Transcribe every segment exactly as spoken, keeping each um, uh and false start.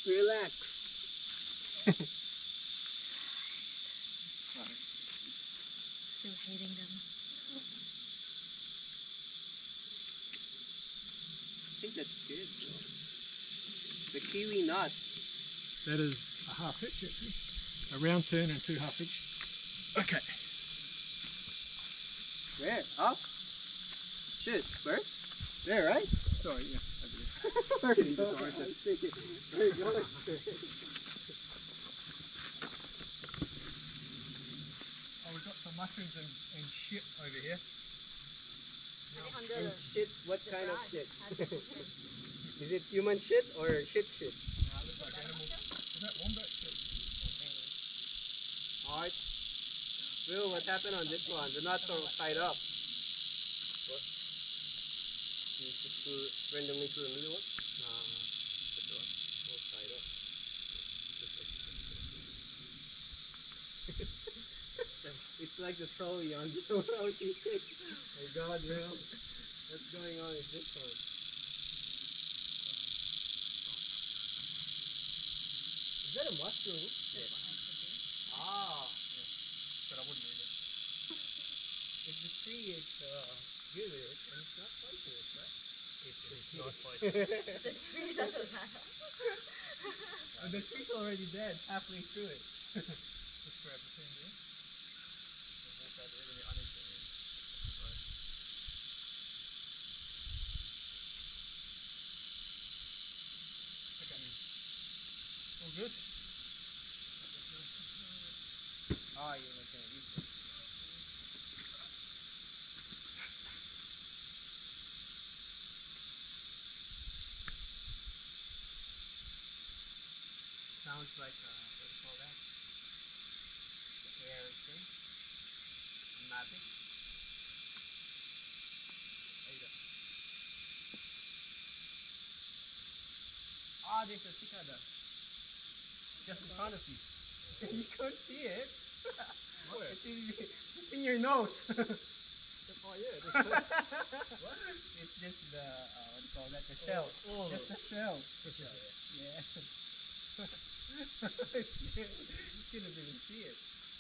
Relax. Still hating them. I think that's good, bro. The kiwi nut. That is a half hitch actually. A round turn and two half hitch. Okay. Where? Up? Shit, where? There, right? Sorry, yeah. Where you go? I was thinking, where you going? Oh, we've got some mushrooms and, and shit over here. And shit, what kind of shit? Is it human shit or shit shit? Nah, it looks like animals. Is that wombat shit? Alright. Will, what happened on this one? The nuts are tied up. What? You just pull randomly to the middle one? Nah, that's the one. All tied up. It's like the trolley on the road. Oh God, Will. What's going on with this one? Is that a mushroom? Yes. Ah. But I wouldn't eat it. If the tree is uh, good with it, and it's not poisonous, right? It's, it's nice place. The tree doesn't matter. Oh, the tree's already dead halfway through it. Just grab the thing there. And walk over there. Really, I need to eat. Right. Okay. All good? Oh, you're looking at these things. Sounds like, uh, what do you call that? The air thing? Magic? There you go. Ah, there's a cicada. Just in front of you. You can't see it. Where? It's in, it's in your nose. Oh yeah. What? It's just the, uh, what do you call that? The shell. Oh, Just the shell. the shell, yeah. Yeah. Shouldn't even see it.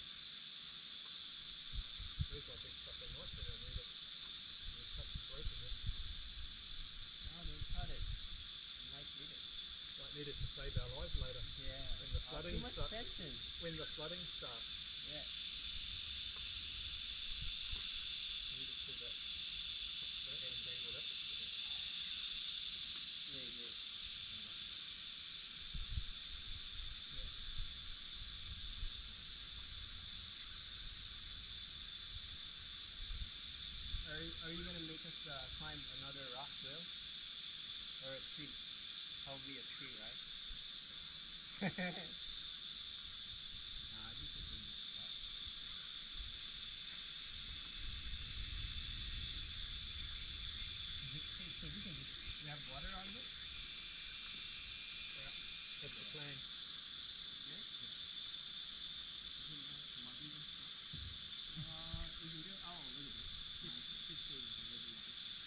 There's my big fucking knife and I need it. I'm gonna cut the throat of it. No, don't cut it. You might need it. Might need it to save our lives later. Yeah. When the Oh, flooding too much starts. tension. When the flooding starts. Yeah. You just pull that. That and tangle that. Wait, wait. Are, are you going to make us uh, climb another rock, Will? Or a tree? Probably a tree, right? Nah, this is a good spot. Is it, hey, so we can just, we have water out of it? Yeah. That's the plan. Yeah? Uh, we can go out a little bit. fifteen, maybe.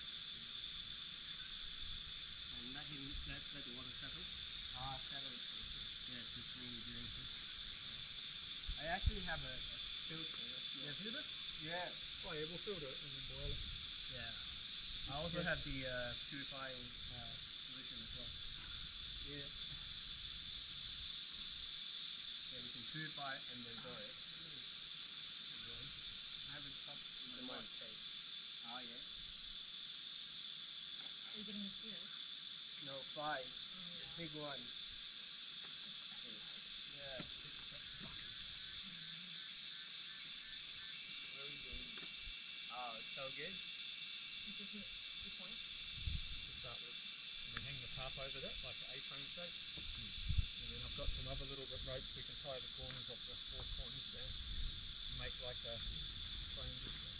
And let him, let, let the water settle. Ah, settle it first. Yeah, to clean the drinking. I actually have a, a filter. Yeah, filter? Yeah. Oh yeah, we'll filter it and then boil it. Yeah. I also have the uh, purifying uh, solution as well. Yeah. Yeah, we can purify and then boil it. I have a cup in my face. Oh yeah. Are you getting the seals? No, five. Oh, yeah. Big one. Yeah. Where are we going? Oh, it's so good. This is it. Two points. To start with. And then hang the tarp over that like an A-frame shape. And then I've got some other little bit ropes we can tie the corners of the four corners down. And make like a frame just there.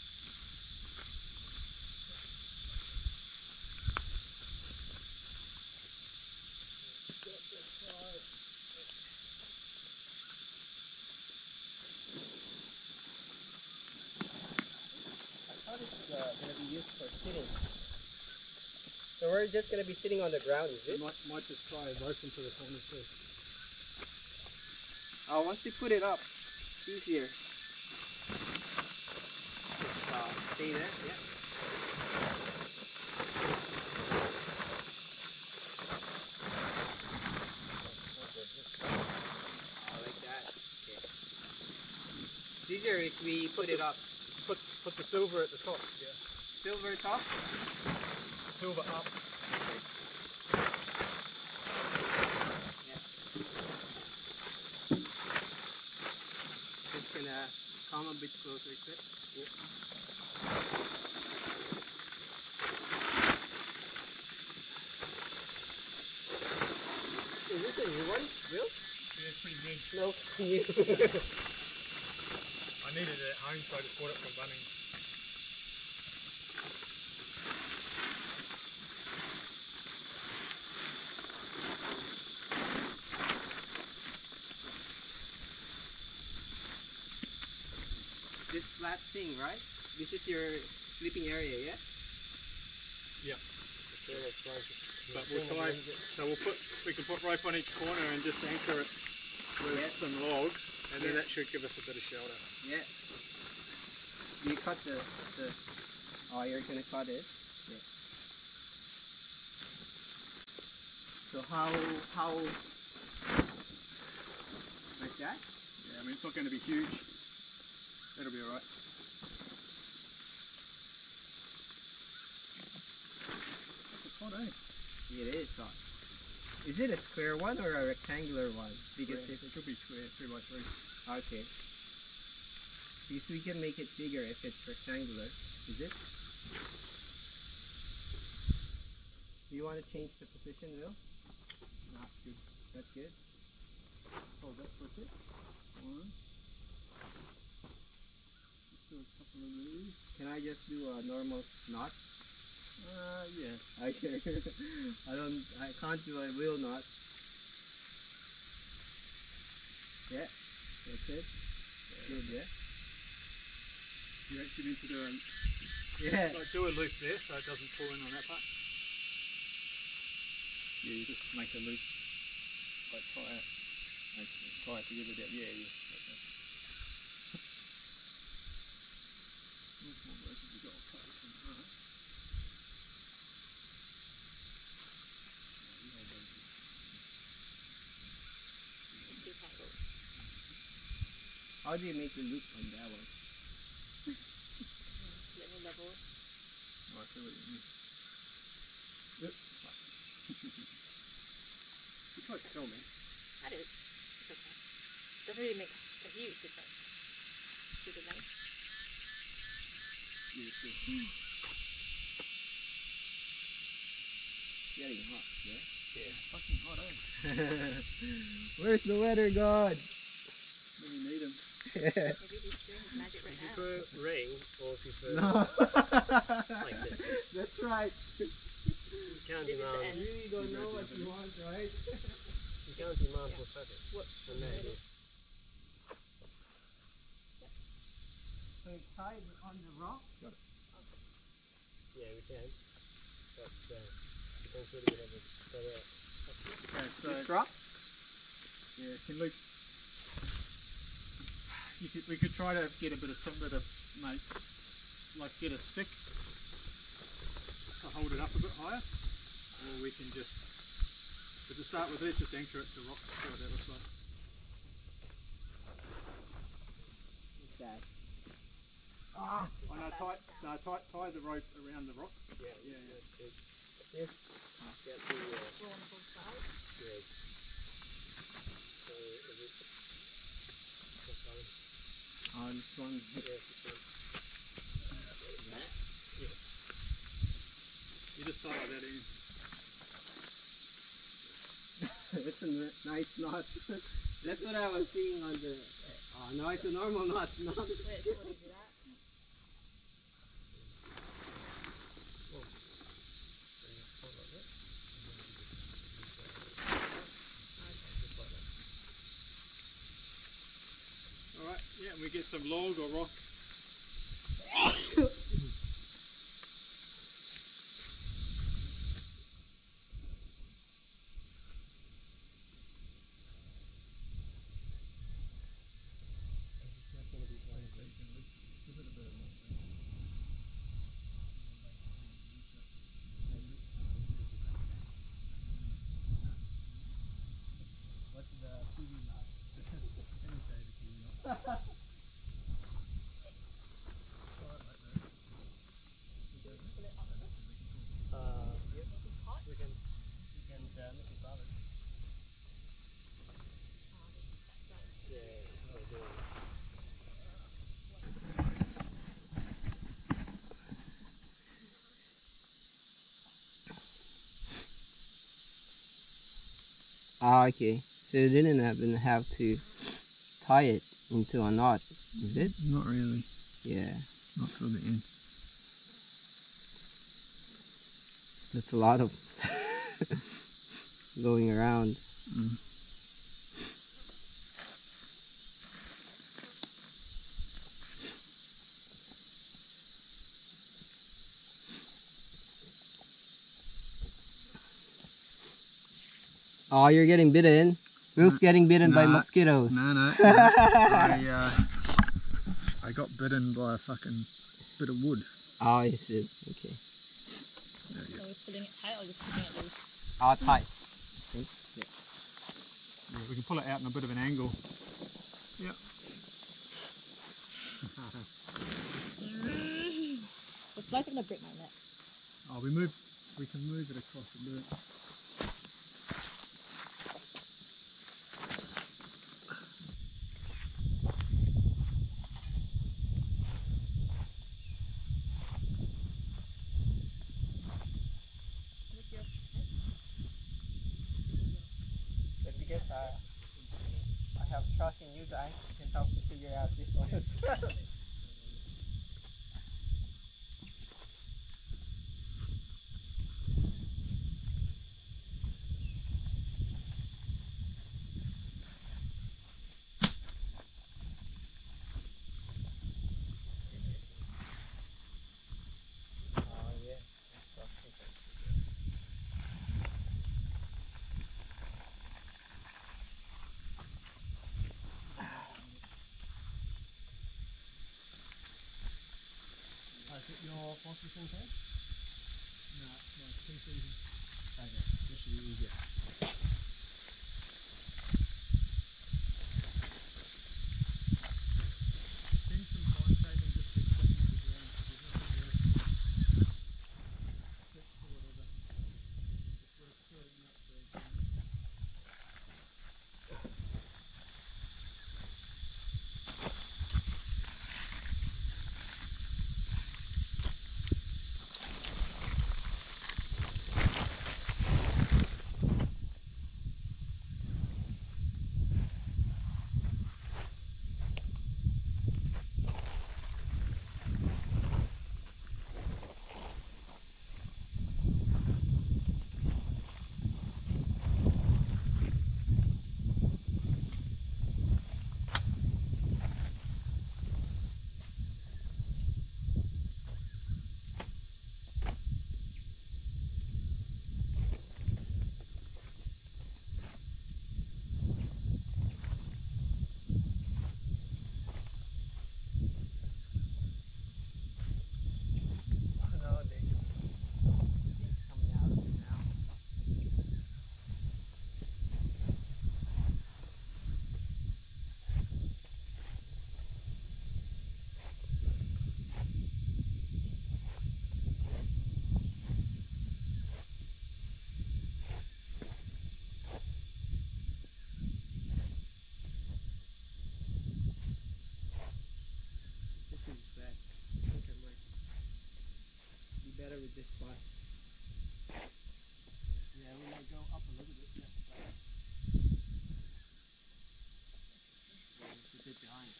I thought it's uh, going to be used for sitting. So we're just going to be sitting on the ground, is We it? might, might just tie a rope into the corners first. Uh, once you put it up, easier. Just uh, stay there, yeah. Oh, like that. Okay. It's easier if we put it up. Put put the silver at the top. Yeah. Silver top. Silver up. Okay. Yeah. Just gonna come a bit closer to it. Yeah. Is this a new one, Will? Yeah, it's pretty new. No, new. I needed it at home, so I just bought it from Bunnings. This flat thing, right? This is your sleeping area, yeah? Yeah. Okay, that's fine. But we'll tie, so we'll put, we can put rope on each corner and just anchor it with Yeah. some logs, and then Yeah. that should give us a bit of shelter. Yeah. You cut the, the, oh, you're gonna cut it? Yeah. So how, how, like that? Yeah, I mean, it's not going to be huge. That'll be alright. It's hot, eh? It is hot. Is it a square one or a rectangular one? Because Square. if It could be square, three by three. okay. Because we can make it bigger if it's rectangular. Is it? Do you want to change the position, Will? Nah, it's good. That's good. Hold that for a sec. One. Let's do a couple of these. Can I just do a normal knot? Uh, yeah. Okay. I don't. I can't do a wheel knot. Yeah. That's it. Good. Yeah. You actually need to do a, Yeah. like, do a loop there so it doesn't pull in on that part. Yeah, you just make a loop, like tie it, like, tie it together down. Yeah, yeah. Okay. Where's more rope have we got? I'll cut this one right. Too tangled. How do you make a loop on that one? Let me level. Oh, I see what you mean. Yep. You tried to tell me. I did. It's okay. Doesn't really make a huge difference to the length. Yeah, it's good. Getting hot. Yeah. Yeah, fucking hot, eh? Where's the weather god? When you need them. Maybe he's doing his magic right now. Prefer rain or prefer No. like this? That's right. You can't This is the demand. end. You really don't know what you want, right? You can't demand Yeah. perfect. What? And then Really? it- So it's tied on the rock? Got it. Yeah, we can. But uh, depends a little bit of it. But, uh, Okay, so, this rock? yeah, can Luke, you could, we could try to get a bit of timber to make, like get a stick to hold it up a bit higher, or we can just, but to start with, let's just anchor it to rock, see what that looks like. What's that? Ah! Oh no, tie, no, tie, tie the rope around the rock. Yeah, Yeah, yeah. That's good. This? Get the, uh, Go on both sides. good. So is it this one? Oh, this one. Yes, this one. That? You just tie that in. It's a n- nice knot. That's what I was seeing on the. Oh no, it's a normal knot. Not. Wait, so what do you do that? Alright, yeah, and we get some log or rock. Uh, yeah, we can, we can uh, make it balance. Yeah, we're doing it. Ah, okay. So you didn't even have to tie it into a knot, is it? Not really. Yeah. Not till the end. That's a lot of going around. Mm. Oh, you're getting bitten. Will's getting bitten by Nah, mosquitoes. No, no. no. I, uh, I got bitten by a fucking bit of wood. Oh, I see. Okay. There you So go. we're pulling it tight or just keeping it loose? Ah, tight. Yeah, we can pull it out in a bit of an angle. Yep. It's like a brick magnet. Oh, we move. We can move it across a bit. But because I, I have trust in you guys, you can help me figure out this one. Oh yeah. Is it your position here? No, no, two seasons. Okay, this should be easier. Spend some time saving just to clean the ground. There's nothing worse than sticks or whatever. It's worth clearing up the ground. No, they it's coming out of it now. This is bad. I think I might be better with this one. Yeah, we might go up a little bit. Yeah, right. Yeah, it's a bit behind.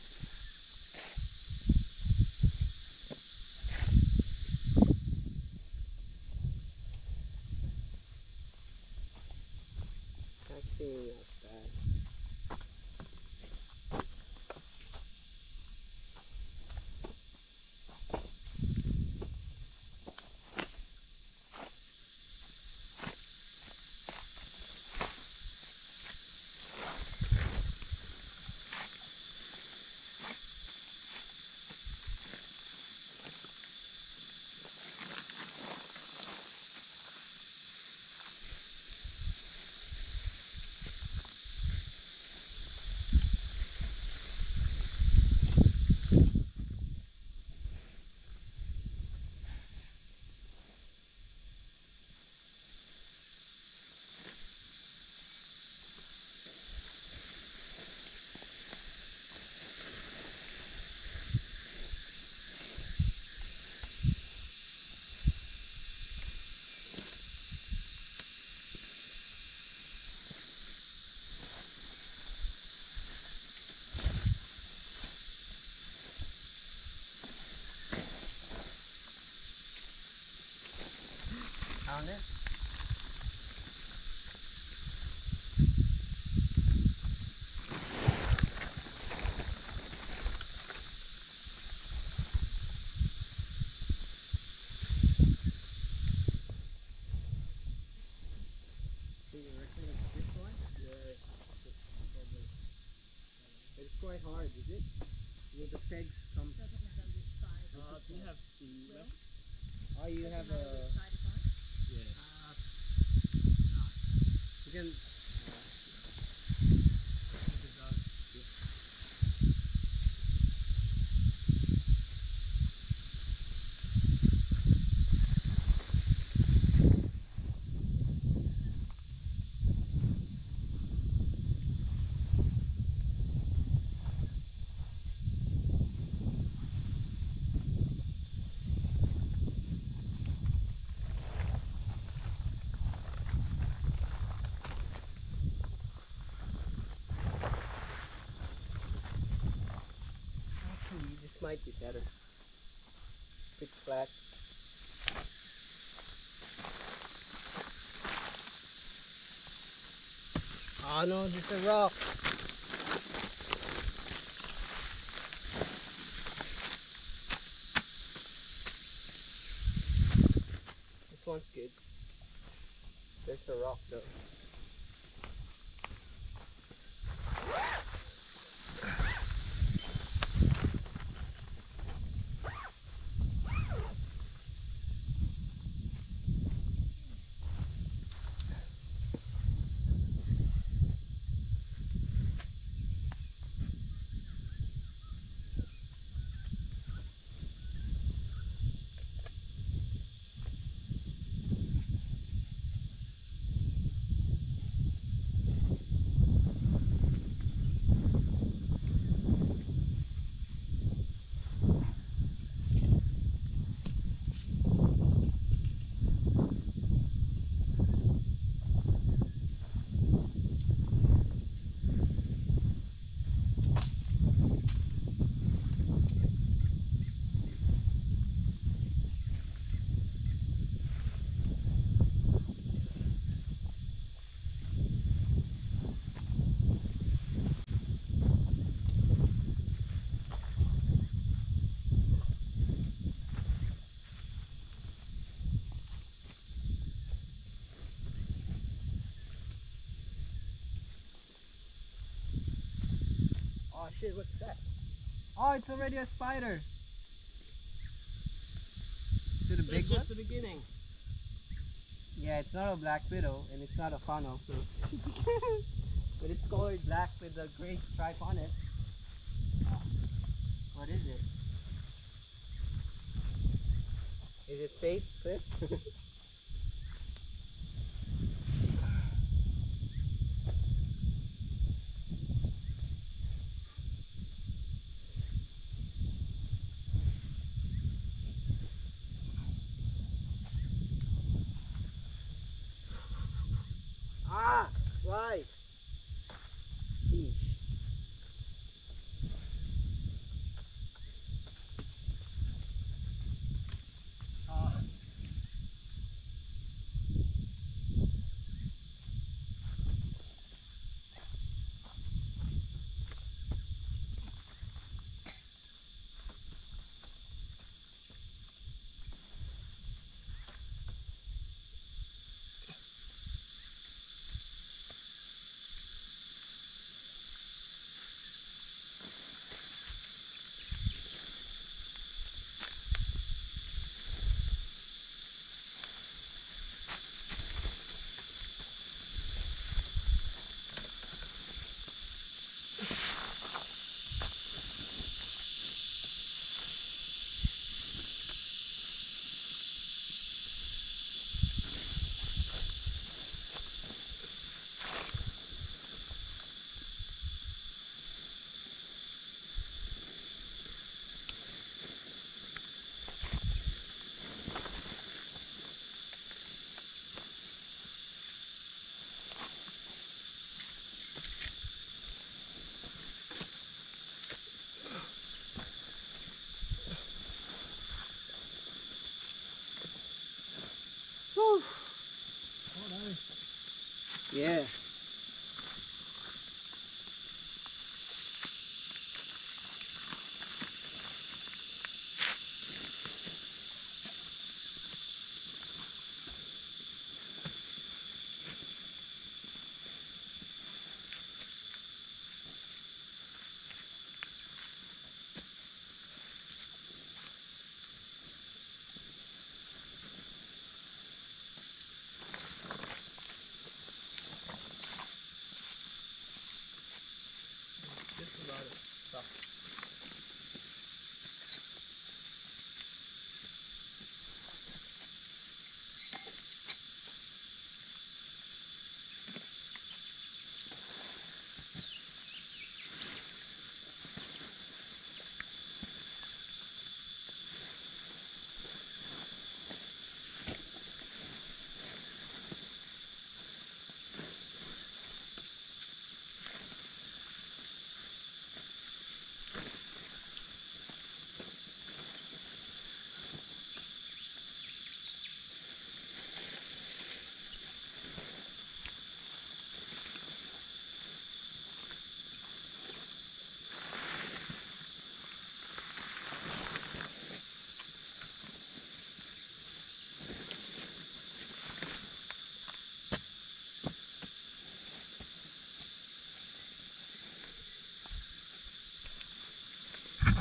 Actually, not bad. the pegs come. Uh, do you have the left? Oh, you have a. Yeah. Uh, you can. It does. Actually, this might be better. Pitch flat. Oh no, this is a rock. This one's good. There's a rock though. Oh shit, what's that? Oh, it's already a spider. Is it a big It's one? just the beginning. Yeah, it's not a black widow and it's not a funnel, so. But it's colored black with a gray stripe on it. What is it? Is it safe, Cliff? Ah, right. Sheesh. Ah. Whew. Oh no. Yeah.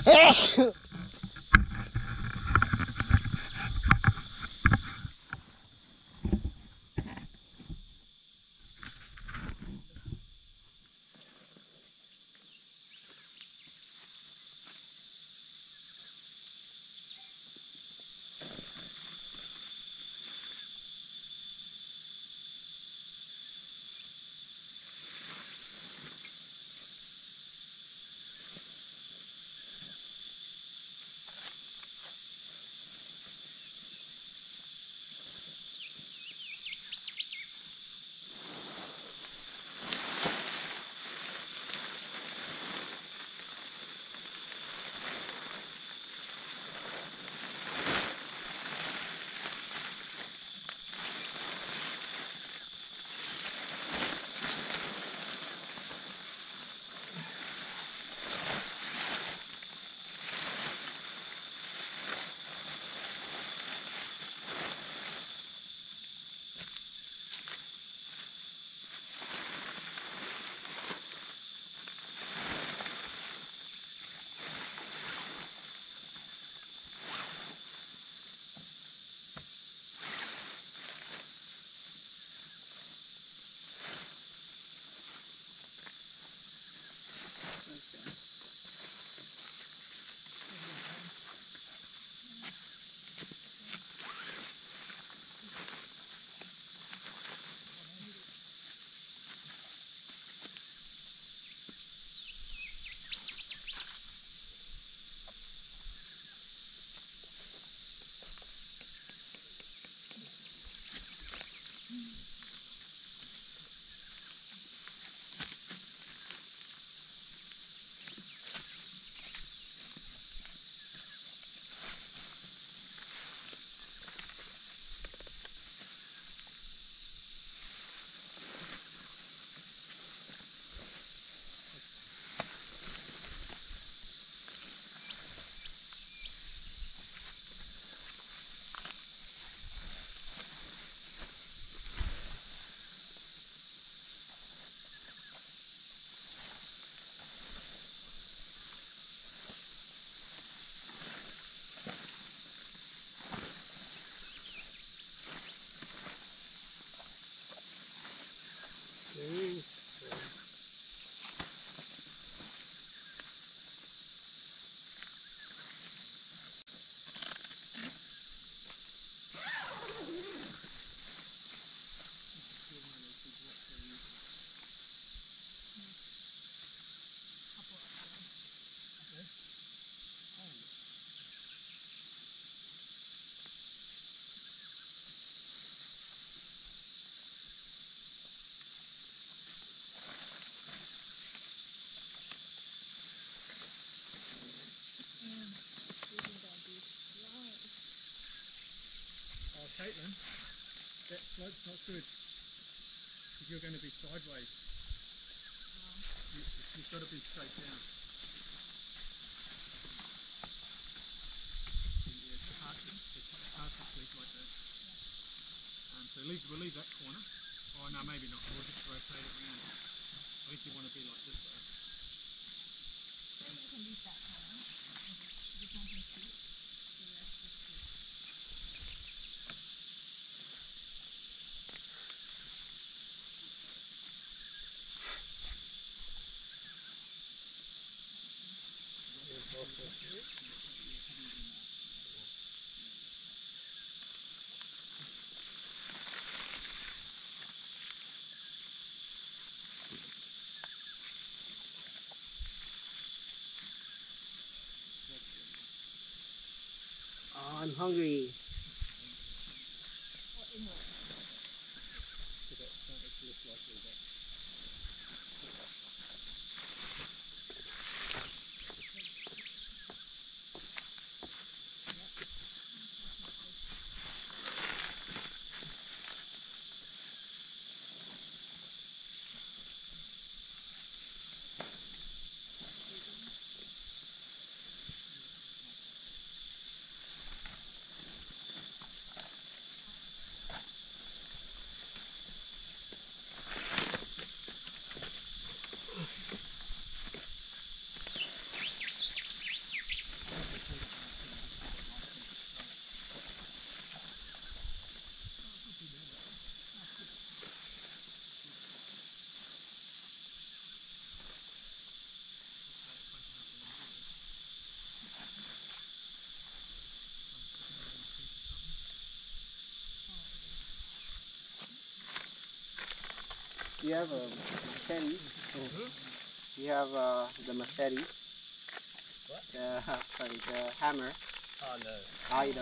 Caitlin, that slope's not good because you're going to be sideways. You, you've got to be straight down. Yeah, it's hard to, it's hard to sleep like that. Um, so leave, we'll leave that corner. Oh no, maybe not. We'll just rotate it around. I think you want to be like this though. Maybe you can leave that corner. This one can see. The rest is good. Oh, I'm hungry. Or inward. So that point it's less likely that. You have a machete. Hmm? You have uh, the machete. What? The, sorry, the hammer. Oh no. Oh, you don't.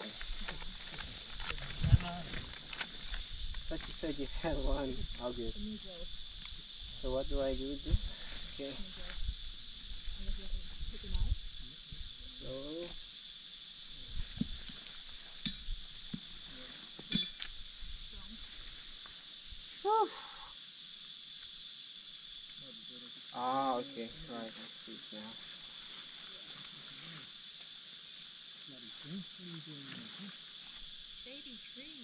Hammer. Thought you said you had one. All good. The new growth. So what do I do with this? Okay. New growth. Unless you have to take a knife. So. Whew. Ah, okay. Right, I see it now. Baby tree.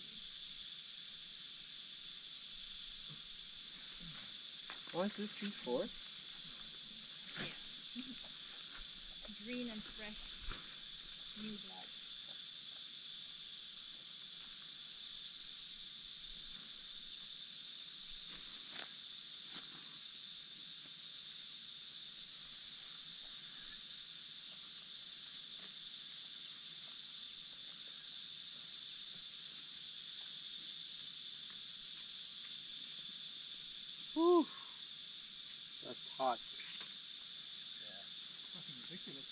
One, two, three, four. Yeah. Green and fresh. New blood. Whew. That's hot. Yeah. Fucking ridiculous.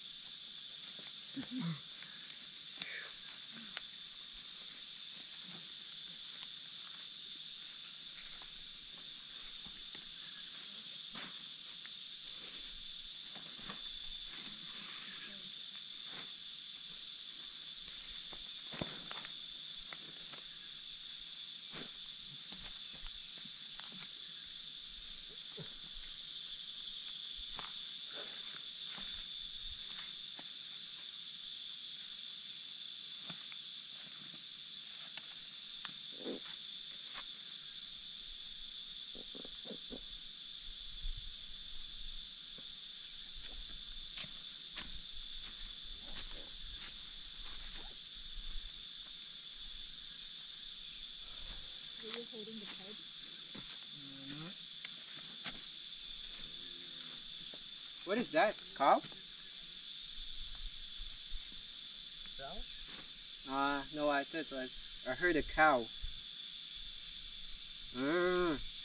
Were you holding the peg? Uh, no. What is that? Cow? Cow? Uh, no, I thought like I heard a cow. Mm.